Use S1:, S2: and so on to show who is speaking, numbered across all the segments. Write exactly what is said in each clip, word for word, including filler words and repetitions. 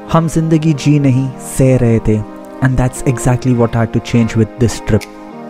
S1: हम जिंदगी जी नहीं सह रहे थे, and that's exactly what I had to change with this trip.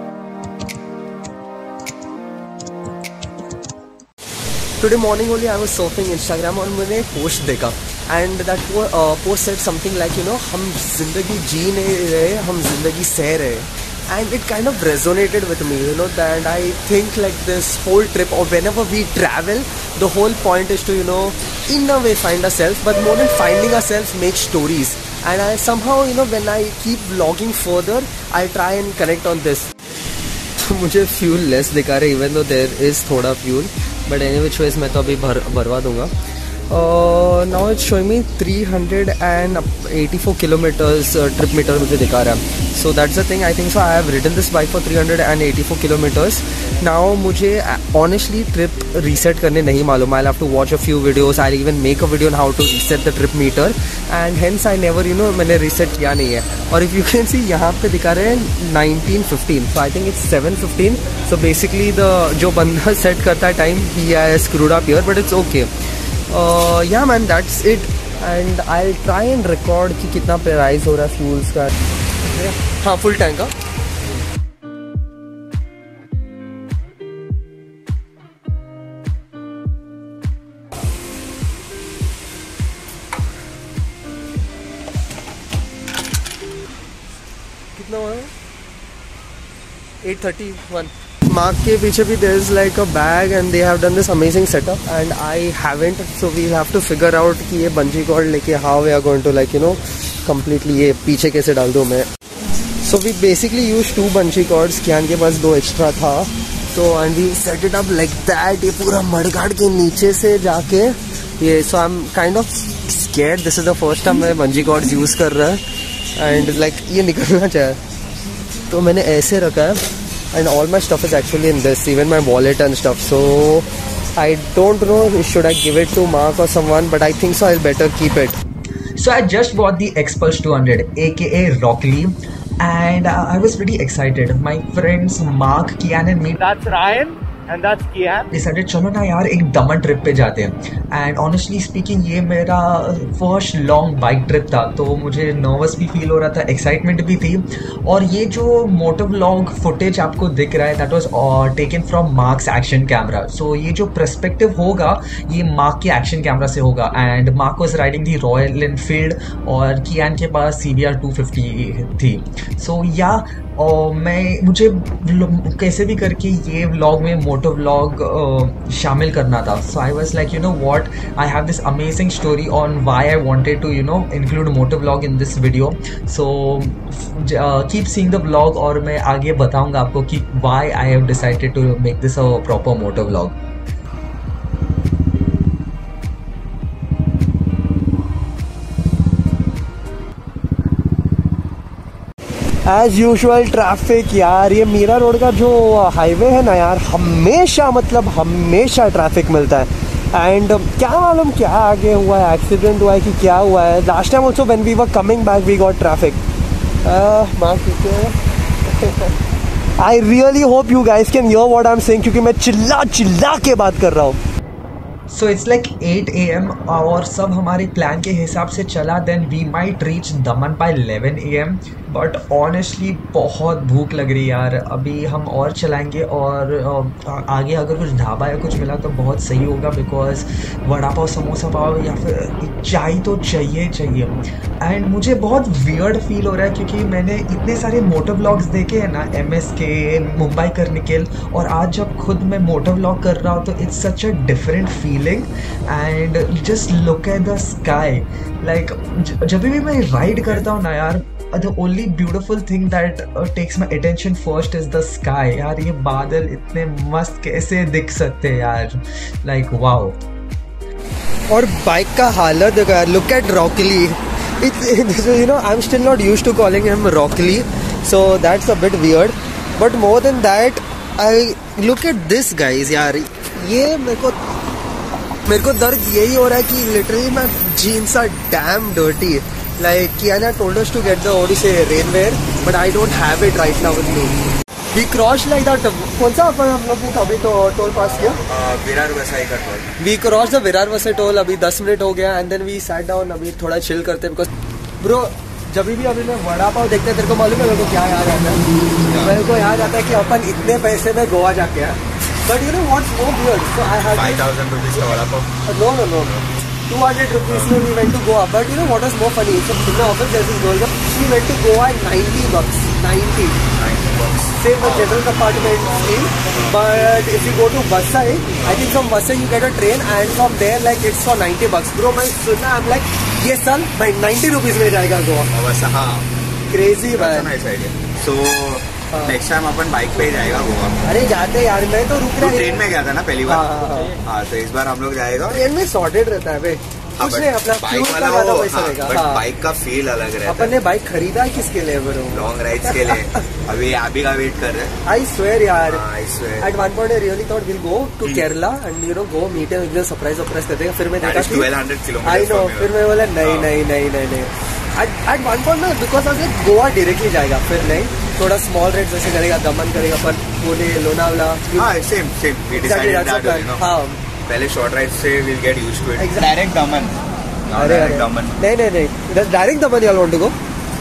S2: Today morning only I was surfing Instagram और मैंने एक post देखा and that uh, post said something like, you know, हम जिंदगी जी नहीं रहे, हम जिंदगी सह रहे. And it kind of resonated with me, you know, that I think like this whole trip or whenever we travel, the whole point is to, you know, in a way find ourselves, but more than finding ourselves, make stories. And I somehow, you know, when I keep vlogging further, I try and connect on this. मुझे fuel less दिखा रहे, even though there is थोड़ा fuel, but anyway choice मैं तो अभी भर भरवा दूँगा. Uh, now it's showing me three hundred eighty-four kilometers uh, trip meter मुझे दिखा रहा है. So that's the thing. I think so. I have ridden this bike for three hundred eighty-four kilometers. Now मुझे honestly trip reset करने नहीं मालूम. I'll have to watch a few videos. I'll even make a video on how to reset the trip meter. And hence I never, you know, मैंने reset किया नहीं है. और if you can see यहाँ पे दिखा रहे हैं nineteen fifteen. So I think it's seven fifteen. So basically the जो बंदा set करता है time, he has screwed up here, but it's okay. Uh, yeah man, that's it. And I'll try and record कि कितना price हो रहा है fuels का. हाँ, फुल टैंक का. कितना हुआ है? eight thirty-one. Mark के पीछे भी there is like a bag and they have done this amazing setup and I haven't, so we'll have to figure out कि ये bungee cord लेके how we are going to like, you know, completely ये पीछे कैसे डाल दूँ मैं. So we basically used two bungee cords. कियान के पास दो extra था, so and we set it up like that. ये पूरा मडगाड़ के नीचे से जाके ये, so I'm kind of scared. This is the first time मैं bungee cords use कर रहा है and like ये निकलना चाहिए, तो मैंने ऐसे रखा है. And all my stuff is actually in this, even my wallet and stuff. So I don't know, should I give it to Mark or someone, but I think so I'll better keep it.
S1: So I just bought the Xpulse two hundred, aka Rockly, and uh, I was pretty excited. My friends Mark, Kian and me.
S3: That's Ryan. And that's Kian.
S1: Decided चलो ना यार एक दमन trip पे जाते हैं. And honestly speaking ये मेरा first long bike trip था, तो मुझे नर्वस भी फील हो रहा था, एक्साइटमेंट भी थी. और ये जो मोटो व्लॉग फुटेज आपको दिख रहा है, that was taken from Mark's action camera. So ये जो पर्सपेक्टिव होगा ये मार्क के एक्शन कैमरा से होगा. And Mark was riding the Royal Enfield और कियान के पास C B R two fifty थी. सो या और मैं मुझे कैसे भी करके ये व्लॉग में मोटो व्लॉग शामिल करना था. So I was like, you know what, I have this amazing story on why I wanted to, you know, include moto vlog in this video. So keep seeing the vlog और मैं आगे बताऊंगा आपको कि why I have decided to make this a proper moto vlog.
S2: As usual traffic यार. ये Meera road का जो हाईवे है ना यार, हमेशा मतलब हमेशा ट्रैफिक मिलता है. एंड क्या मालूम क्या आगे हुआ है, एक्सीडेंट हुआ है कि क्या हुआ है. Last time also when we were coming back we got traffic. I really hope you guys can hear what I am saying, क्योंकि मैं चिल्ला चिल्ला के बात कर रहा हूँ.
S1: So it's like eight a m और सब हमारे प्लान के हिसाब से चला. Then we might reach Daman by eleven a m but honestly बहुत भूख लग रही है यार. अभी हम और चलाएंगे और आगे अगर कुछ ढाबा या कुछ मिला तो बहुत सही होगा, बिकॉज वड़ा पाव, समोसा पाव या फिर चाय तो चाहिए चाहिए. एंड मुझे बहुत वियर्ड फील हो रहा है क्योंकि मैंने इतने सारे मोटो व्लॉग्स देखे हैं ना, एम एस के, मुंबई कर निकल, और आज जब खुद मैं मोटो व्लॉग कर रहा हूँ तो it's such a different feeling. And just look at the sky. Like जब भी मैं राइड करता हूँ ना यार, the only beautiful thing that uh, takes my attention first is the sky. यार ये बादल इतने मस्त कैसे दिख सकते हैं यार, like wow.
S2: और बाइक का हालत देखो यार. Look at Rockly. It's, you know, I'm still not used to calling him Rockly, so that's a bit weird. But more than that, I look at this guys यार. ये मेरे को मेरे को दर्द यही हो रहा है कि literally my jeans are damn dirty. Like Kiana told us to get the, what do you say, rainwear, but I don't have it right now with me. We crossed like that. कौन सा अपन हम लोग ने अभी तो toll पास किया?
S4: विरार वसाई का toll.
S2: We crossed the Virar Vasai toll. अभी दस मिनट हो गया and then we sat down. अभी थोड़ा chill करते हैं because bro जब भी अभी मैं वड़ा पाव देखते हैं तेरे को मालूम है मेरे को क्या याद आता है? मेरे को याद आता है कि अपन इतने पैसे में गोवा जाके आए. But you know what's more weird? So I had
S4: five thousand rupees का vada pav.
S2: No no no. two hundred rupees में we went to Goa. But you know what was more funny? So in the office there's this girl. She went to Goa at ninety bucks. ninety.
S4: ninety bucks.
S2: Same with general compartment scheme. But if you go to Vasai, I think from Vasai you get a train and from there like it's for ninety bucks. Bro, मैं सुना I'm like ये साल मैं ninety rupees में जाएगा Goa.
S4: वैसा हाँ.
S2: Crazy man.
S4: Nice idea. So next time अपन बाइक पे ही जाएगा गोवा.
S2: अरे जाते यार मैं तो रुक रहा.
S4: ट्रेन में गया था ना पहली बार.
S2: हाँ
S4: हाँ तो इस बार हम लोग जाएगा.
S2: ट्रेन में सॉर्टेड रहता है भाई. कुछ नहीं अपना
S4: बाइक वाला वो हाँ, बाइक का फील अलग रहता है.
S2: अपन ने बाइक खरीदा है किसके लिए ब्रो?
S4: लॉन्ग राइड्स के लिए. अभी अभी का वेट कर रहे हैं.
S2: आई स्वेयर यार.
S4: I swear.
S2: At one point I really thought will go to Kerala and you know go meet him एकदम सरप्राइज सरप्राइज कर देगा. फिर मैं देखा कि
S4: twelve hundred किलोमीटर.
S2: I know. फिर मैं बोला नहीं नहीं नहीं नहीं नहीं. एट वन पॉइंट ना because of like Goa directly जाएगा. फिर नहीं थोड़ा स्मॉल रेट जैसे करेगा. दमन करेगा पर पुणे लोनावला.
S4: हाँ same same. We decided that you know.
S2: हाँ
S4: पहले शॉर्ट राइड से will get used to it. Direct Daman.
S2: अरे दमन नहीं नहीं नहीं direct Daman you want to go.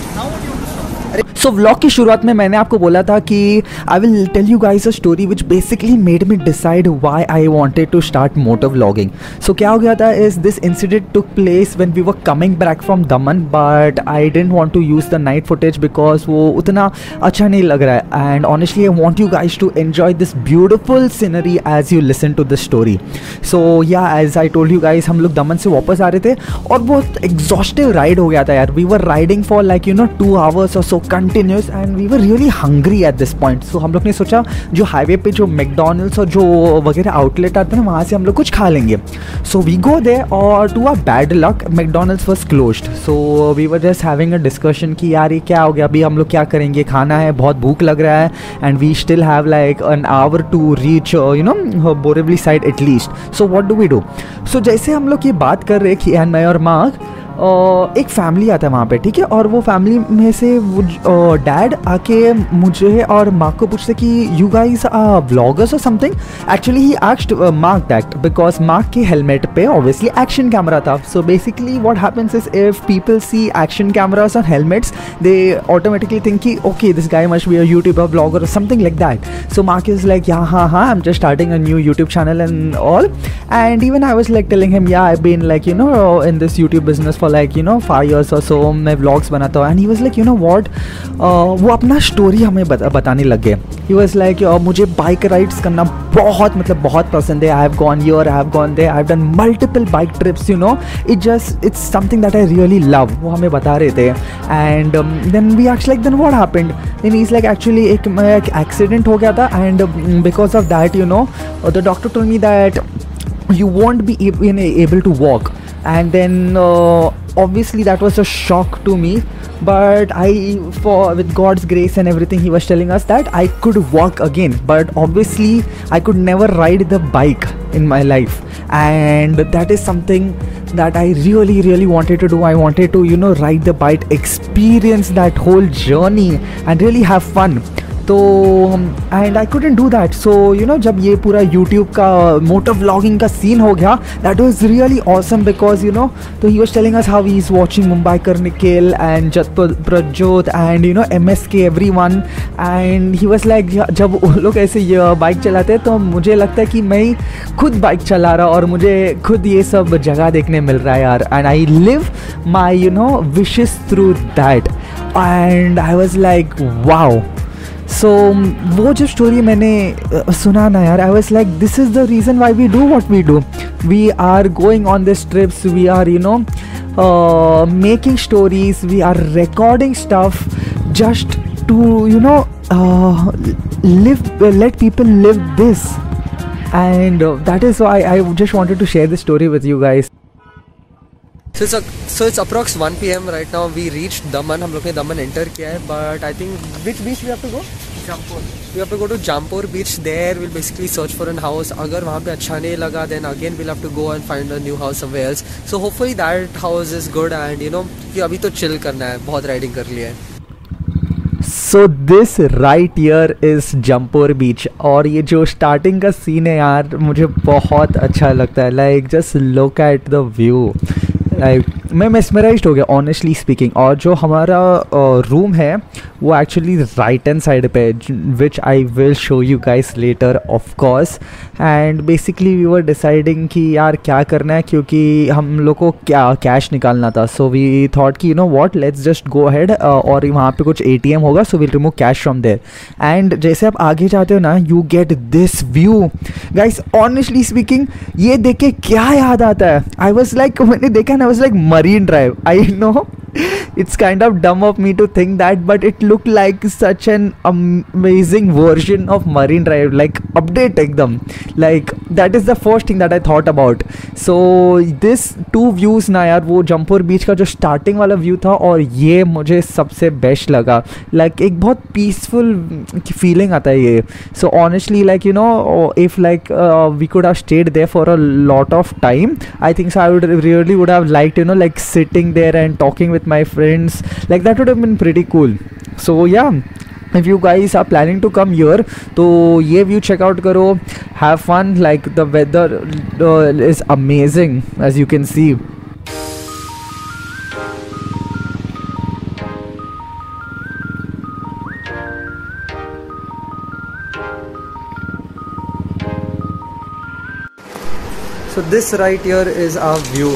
S1: So vlog की शुरुआत में मैंने आपको बोला था कि I will tell you guys a story which basically made me decide why I wanted to start motor vlogging. So क्या हो गया था is this incident took place when we were coming back from Daman but I didn't want to use the night footage because वो उतना अच्छा नहीं लग रहा है. And honestly I want you guys to enjoy this beautiful scenery as you listen to this story. So yeah as I told you guys हम लोग दमन से वापस आ रहे थे और बहुत एग्जॉस्टिव राइड हो गया था यार. We were riding for like you know two hours or so continuous and we were really hungry at this point. So हम लोग ने सोचा जो हाईवे पे जो मैकडॉनल्ड्स और जो वगैरह आउटलेट आते हैं ना वहाँ से हम लोग कुछ खा लेंगे. सो वी गो देयर और to our bad luck McDonald's was closed. So we were just having a discussion कि यार ये क्या हो गया अभी हम लोग क्या करेंगे. खाना है बहुत भूख लग रहा है and we still have like an hour to reach you know Borivali side at least. So what do we do. So जैसे हम लोग ये बात कर रहे कि एंड मैं और मार्क Uh, एक फैमिली आता है वहाँ पे ठीक है. और वो फैमिली में से वो डैड uh, आके मुझे और मार्क को पूछते कि you guys are vloggers or something. Actually he asked Mark that because Mark के हेलमेट पे ऑब्वियसली एक्शन कैमरा था. So basically what happens is if people see action cameras on helmets they automatically think कि okay this guy must be a YouTuber vlogger or something like that. So Mark is like yeah हाँ हाँ I am just starting a new YouTube channel and all. And even I was like telling him yeah I been like you know in this YouTube business like you know five years or so मैं vlogs बनाता हूँ. And he was like you know what वो अपना story हमें बता, बताने लग गए. ही वाज लाइक मुझे बाइक राइड्स करना बहुत मतलब बहुत पसंद है. I have gone here I have gone there I have done multiple bike trips you no. It just it's something that I really love. वो हमें बता रहे थे. And then we asked like then what happened. Then he is like actually एक accident हो गया था and because of that you know the doctor told me that you won't be able to walk. And then uh, obviously that was a shock to me, but I for with God's grace and everything he was telling us that I could walk again, but obviously I could never ride the bike in my life, and that is something that I really really wanted to do. I wanted to you know ride the bike, experience that whole journey and really have fun. तो and I couldn't do that. So you know जब ये पूरा YouTube का motor vlogging का scene हो गया that was really awesome because you know तो he was telling us how he is watching Mumbai कर निखिल एंड जत Prajyot and you know M S K everyone. And he was like जब वो लोग ऐसे ये बाइक चलाते हैं तो मुझे लगता है कि मैं खुद बाइक चला रहा और मुझे खुद ये सब जगह देखने मिल रहा है यार. And I live my you know wishes through that and I was like wow. So वो जो स्टोरी मैंने uh, सुना ना यार I was like this is the reason why we do what we do. We are going on this trips, we are you know making stories, we are recording stuff just to you know live let people live this. And that is why I just wanted to share this story with you guys.
S2: So it's, a, so it's approx one p m right now. We reached Daman. हम लोग ने दमन enter किया है. But I think which beach we have to go? Jampur. We have to go to Jampur beach. There we'll basically search for an house. अगर वहाँ पे अच्छा नहीं लगा then again we'll have to go and find a new house somewhere else. So hopefully that house is good and you know कि अभी तो chill करना है. बहुत राइडिंग कर लिया है.
S1: So this right here is Jampore beach, और ये जो स्टार्टिंग का सीन है यार मुझे बहुत अच्छा लगता है. Like just look at the view, like मैं मेस्मराइज्ड हो गया ऑनेस्टली स्पीकिंग. और जो हमारा रूम uh, है वो एक्चुअली राइट हैंड साइड पे है, which I will show you guys later of course. And basically we were deciding कि यार क्या करना है, क्योंकि हम लोग को क्या कैश निकालना था. सो वी थॉट कि you know what, let's just go ahead, और वहाँ पे कुछ ए टी एम होगा, so will remove cash from there. And जैसे आप आगे जाते हो ना, you get this view guys. Honestly speaking ये देख के क्या याद आता है, आई वॉज लाइक, मैंने देखा ना, I was like Marine Drive. I know it's kind of dumb of me to think that, but it looked like such an amazing version of Marine Drive, like update ekdam. Like that is the first thing that I thought about. So this two views ना यार, वो जमपोर बीच का जो starting वाला view था और ये मुझे सबसे बेस्ट लगा. like एक बहुत पीसफुल फीलिंग आता है ये. so honestly like you know if like uh, we could have stayed there for a lot of time, I think so I would really would have liked you know like sitting there and talking with my friends, like that would have been pretty cool. So yeah, if you guys are planning to come here, तो ये view check out करो, have fun. Like the weather uh, is amazing as you can see.
S2: So this right here is our view.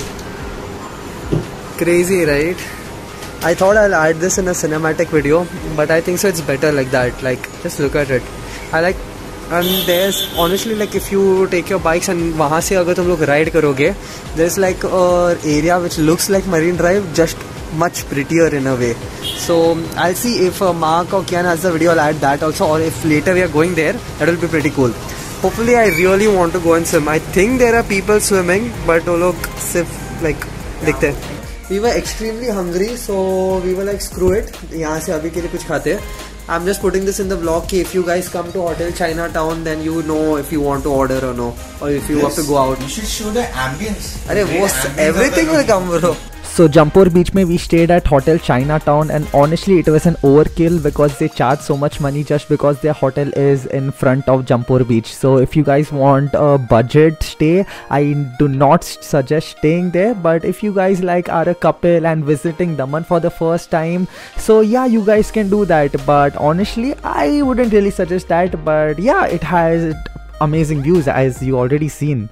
S2: Crazy, right? I thought I'll add this in a cinematic video, but I think so it's better like that. Like just look at it. I like, and there's honestly like if you take your bikes and वहाँ से अगर तुम लोग ride करोगे, there's like a area which looks like Marine Drive, just much prettier in a way. So I'll see if uh, Mark or Kian has the video, I'll add that also, or if later we are going there, that will be pretty cool. Hopefully I really want to go and swim. I think there are people swimming, but वो लोग सिर्फ like दिखते हैं. We were extremely hungry, so we were like screw it. यहाँ से अभी के लिए कुछ खाते हैं. I'm just putting this in the vlog कि if you guys come to Hotel Chinatown, then you know if you want to order or no, or if you yes. have to go out.
S4: You should show the ambience.
S2: अरे वो everything will come bro.
S1: So Jumpoor Beach में we stayed at Hotel Chinatown, and honestly it was an overkill because they charge so much money just because their hotel is in front of Jumpoor Beach. So if you guys want a budget stay, I do not suggest staying there. But if you guys like are a couple and visiting Daman for the first time, so yeah, you guys can do that. But honestly I wouldn't really suggest that. But yeah, it has amazing views as you already seen.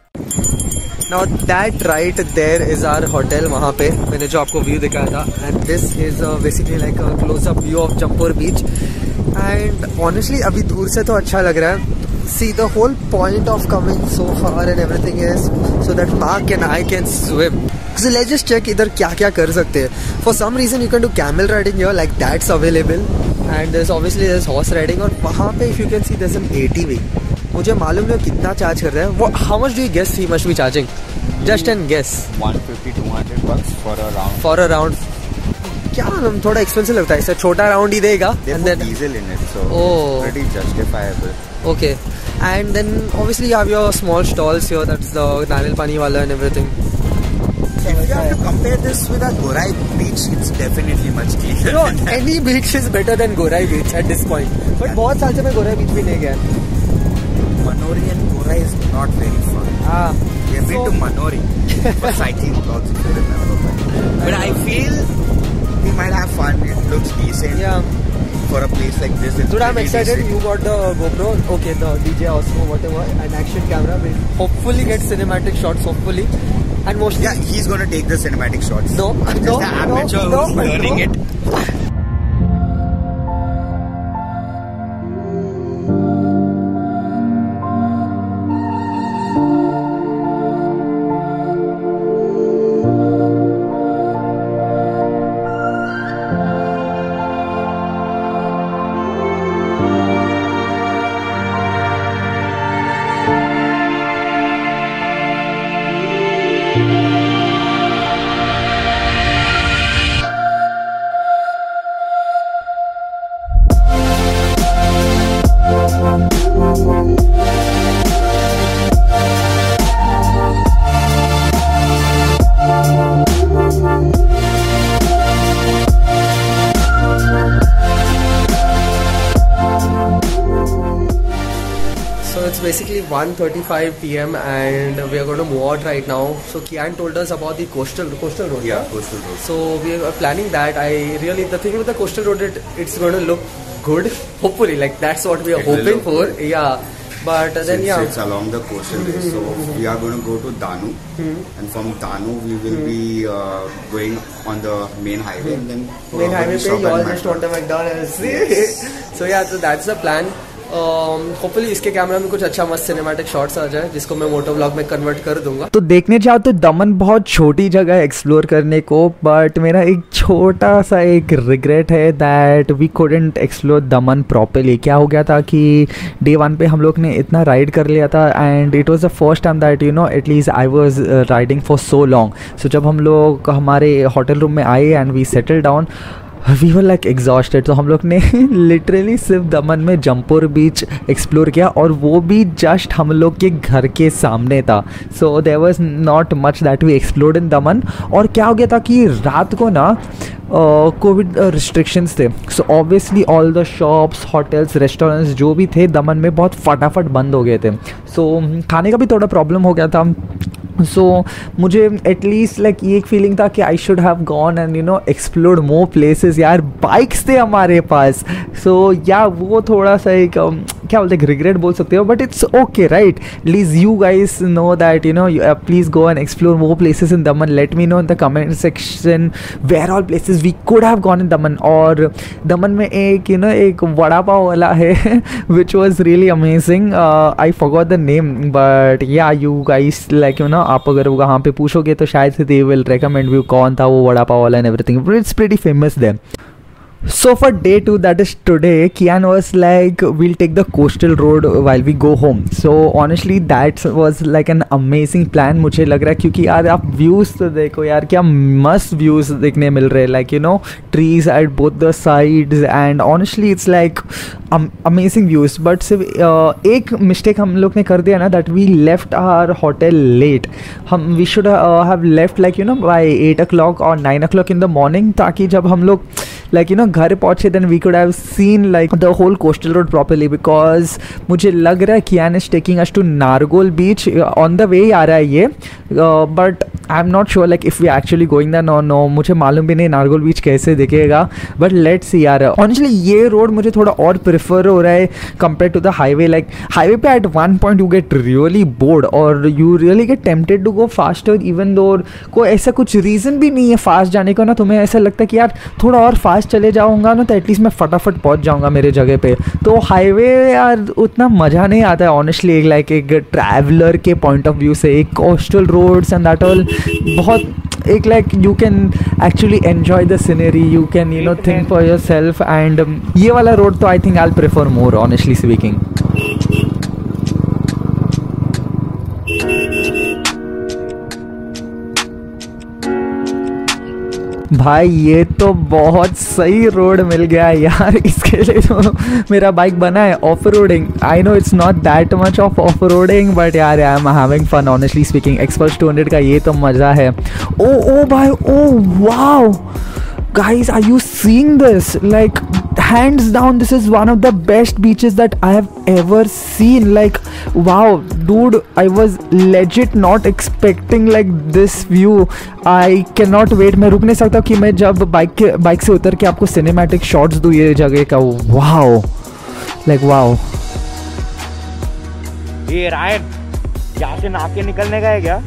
S2: Now that right there is our hotel. वहाँ पे मैंने जो आपको view दिखाया था, and this is uh, basically like a close-up view of Jumpoor Beach. And honestly अभी दूर से तो अच्छा लग रहा है. See, the whole point of coming so far and everything is so that Mark and I can swim. So let's just check इधर क्या क्या कर सकते हैं. For some reason you can do camel riding here, like that's available. And there's obviously there's horse riding. और वहाँ पे if you can see there's an A T V. मुझे मालूम नहीं कितना चार्ज कर रहा है वो. How much do you guess he must be charging? Just and guess.
S4: one fifty to two hundred bucks for a round.
S2: For a round. क्या हम थोड़ा एक्सपेंसिव लगता है. इससे छोटा राउंड ही देगा.
S4: They
S2: and
S4: put
S2: then
S4: diesel in it, so
S2: oh.
S4: pretty justifiable.
S2: Okay. And then obviously you have your small stalls here. That's the Nanil Pani wala and everything.
S4: If you have to compare this with a Gorai beach, it's definitely much cleaner.
S2: No, any beach is better than Gorai beach at this point. But yeah. बहुत साल से मैं Gorai beach भी नहीं गया.
S4: Manori and Gorai is not very fun.
S2: Ah.
S4: We have been
S2: so,
S4: to Manori for cycling vlogs, if you remember. But, but I feel we might have fun. It looks decent.
S2: Yeah.
S4: For a place like this, it's
S2: dude, I'm excited.
S4: Decent.
S2: You got the GoPro, okay, the D J Osmo, whatever, an action camera. We'll hopefully get cinematic shots. Hopefully, and mostly.
S4: Yeah, he's gonna take the cinematic shots.
S2: No,
S4: I'm
S2: no,
S4: just the amateur
S2: no,
S4: who's
S2: no,
S4: learning
S2: no.
S4: it.
S2: basically one thirty-five p m and we are going to move out right now. So Kian told us about the coastal coastal road.
S4: Yeah, coastal road.
S2: So we are planning that. I really the thing with the coastal road, it, it's going to look good. Hopefully, like that's what we are
S4: It will
S2: hoping
S4: look
S2: for.
S4: good.
S2: Yeah. But uh, then
S4: It's,
S2: yeah,
S4: it's along the coastal way. So we are going to go to Danu, and from Danu we will be uh, going on the main highway, and then
S2: main
S4: uh,
S2: highway
S4: we'll
S2: पे
S4: stop
S2: you
S4: at
S2: all just want the McDonald's. So yeah, so that's the plan. Hopefully um, इसके camera में कुछ अच्छा मस्त cinematic shots आ जाए जिसको मैं moto vlog में कन्वर्ट कर दूंगा.
S1: तो देखने जाओ तो दमन बहुत छोटी जगह है एक्सप्लोर करने को, बट मेरा एक छोटा सा एक रिग्रेट है that we couldn't explore Daman properly. क्या हो गया था कि डे वन पे हम लोग ने इतना राइड कर लिया था and it was the first time that you know at least I was riding for so long. So जब हम लोग हमारे होटल रूम में आए and we settle down, we were like exhausted. तो हम लोग ने लिटरली सिर्फ दमन में जमपुर बीच एक्सप्लोर किया और वो भी जस्ट हम लोग के घर के सामने था. So there was not much that we explored in Daman. और क्या हो गया था कि रात को ना कोविड रिस्ट्रिक्शंस थे. So obviously all the shops, hotels, restaurants जो भी थे दमन में बहुत फटाफट बंद हो गए थे. सो so, खाने का भी थोड़ा प्रॉब्लम हो गया था. सो so, मुझे एटलीस्ट लाइक ये एक फीलिंग था कि I should have gone and you know explored more places. यार बाइक्स थे हमारे पास. सो so, या वो थोड़ा सा एक um, क्या बोलते हैं रिग्रेट बोल सकते हो, but it's okay right. Please you guys know that you know please go and explore more places in Daman. Let me know in the comment section where all places we could have gone in Daman. और दमन में एक you know एक वड़ा पाव वाला है which was really amazing. I forgot the name, but yeah you guys like you know आप अगर वहाँ पे पूछोगे तो शायद से दे विल रेकमेंड यू कौन था वो वड़ा पाव वाला and everything. It's pretty famous there. So for day two, that is today, Kian was like, we'll take the coastal road while we go home. So honestly, that was like an amazing plan. मुझे लग रहा है क्योंकि यार आप views तो देखो यार, क्या मस्त व्यूज़ देखने मिल रहे हैं. Like you know trees at both the sides and honestly it's like amazing views. But सिर्फ uh, एक मिस्टेक हम लोग ने कर दिया ना, that we left our hotel late. हम we should have left like you know by eight o'clock और nine o'clock in the morning, ताकि जब हम लोग लाइक यू नो घर पहुँचे then we could have seen like the whole coastal road properly. Because मुझे लग रहा है Kiyan is taking us to Nargol beach. On the way ही आ रहा है ये, but I am not sure like if we actually going that no no मुझे मालूम भी नहीं नारगोल बीच कैसे दिखेगा. बट लेट्स सी यार. ऑनेस्टली ये रोड मुझे थोड़ा और प्रेफर हो रहा है compare to the highway. Like highway पे at one point you get really bored और you really get tempted to go faster even though कोई ऐसा कुछ रीज़न भी नहीं है फास्ट जाने का ना. तुम्हें ऐसा लगता है कि यार थोड़ा और फास्ट चले जाऊंगा ना तो एटलीस्ट मैं फटाफट पहुंच जाऊंगा मेरे जगह पे. तो हाईवे यार उतना मज़ा नहीं आता है ऑनेस्टली. लाइक एक ट्रैवलर के पॉइंट ऑफ व्यू से एक coastal roads and that all बहुत एक like you can actually enjoy the scenery, you can you know think for yourself. And ये वाला रोड तो I think I will prefer more honestly speaking. भाई ये तो बहुत सही रोड मिल गया यार. इसके लिए तो मेरा बाइक बना है off roading. I know it's not that much of off roading but यार I am having fun honestly speaking. Xpulse two hundred का ये तो मज़ा है. ओ ओ भाई oh wow guys, are you seeing this? Like hands down this is one of the best beaches that I have ever seen. Like wow dude, I was legit not expecting like this view. I cannot wait. मैं रुक नहीं सकता कि मैं जब bike के bike से उतर के आपको सिनेमैटिक शॉट्स दूँ ये जगह का. wow like wow.
S3: ये रायन यहाँ से नहा के निकलने का है क्या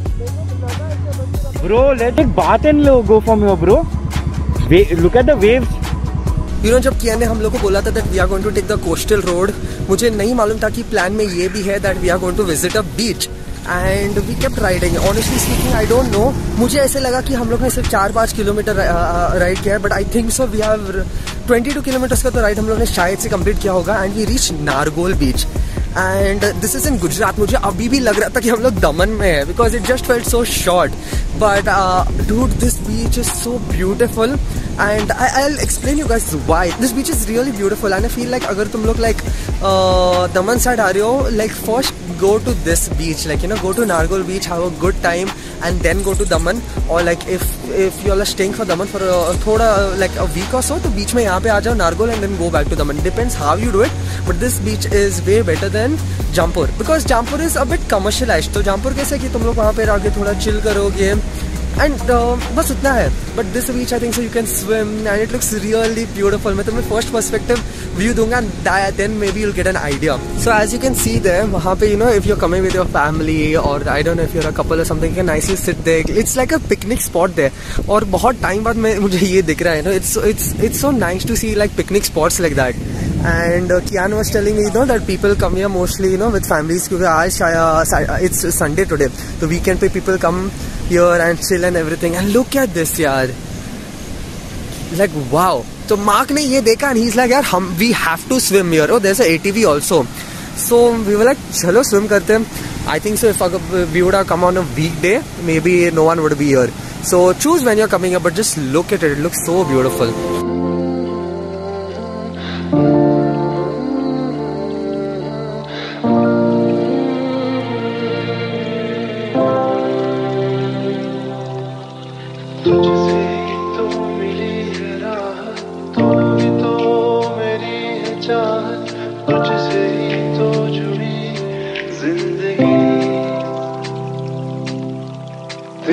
S3: ब्रो? लेट्स एक बात एंड लो go from here bro. Look at the waves.
S2: You know, जब कियान ने हम लोग को बोला था that we are going to take the coastal road, मुझे नहीं मालूम था कि प्लान में ये भी है that we are going to visit a beach. And we kept riding. Honestly speaking, I don't know. मुझे ऐसे लगा कि हम लोग ने सिर्फ चार पाँच किलोमीटर राइड किया है, but I think so we have twenty two kilometres का तो राइड हम लोग ने शायद से कंप्लीट किया होगा. And we reach Nargol beach and this is in Gujarat. मुझे अभी भी लग रहा था कि हम लोग दमन में है because it just felt so short. But dude this beach is so beautiful and I I will explain you guys why. This beach is really beautiful and I feel like अगर तुम लोग लाइक दमन साइड आ रहे हो, like first go to this beach, like you know go to Nargol beach, have a good time and then go to Daman. Or like if if you all are staying for Daman for a, thoda like a week or so, तो बीच में यहाँ पे आ जाओ Nargol and then go back to Daman. Depends how you do it, but this beach is way better than than Jampur because Jampur is a bit commercialized. तो Jampur कैसे कि तुम लोग वहाँ पे आके थोड़ा chill करोगे and uh, बस उतना है. But this beach I think so you can swim and it looks really beautiful. मैं तुम्हें first perspective view दूंगा and that, then maybe you'll get an idea. So as you can see there, वहाँ पे you know if you're coming with your family or I don't know if you're a couple or something, you can nicely sit there. It's like a picnic spot there. और बहुत time बाद में मुझे ये दिख रहा है, you know, it's it's it's so nice to see like picnic spots like that. And uh, Kian was telling me, you know, that people come here mostly, you know, with families. क्योंकि आज uh, it's Sunday today, so weekend पे people come here and chill and everything. And look at this, यार. Like wow. So Mark ने ये देखा and he's like, यार हम we have to swim here. Oh, there's a A T V also. So we were like, चलो swim करते हैं. I think so if we would have come on a weekday, maybe no one would be here. So choose when you're coming here, but just look at it. It looks so beautiful.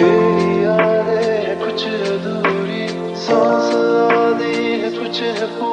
S5: तेरी यादें कुछ अधूरी सांस आधी है कुछ है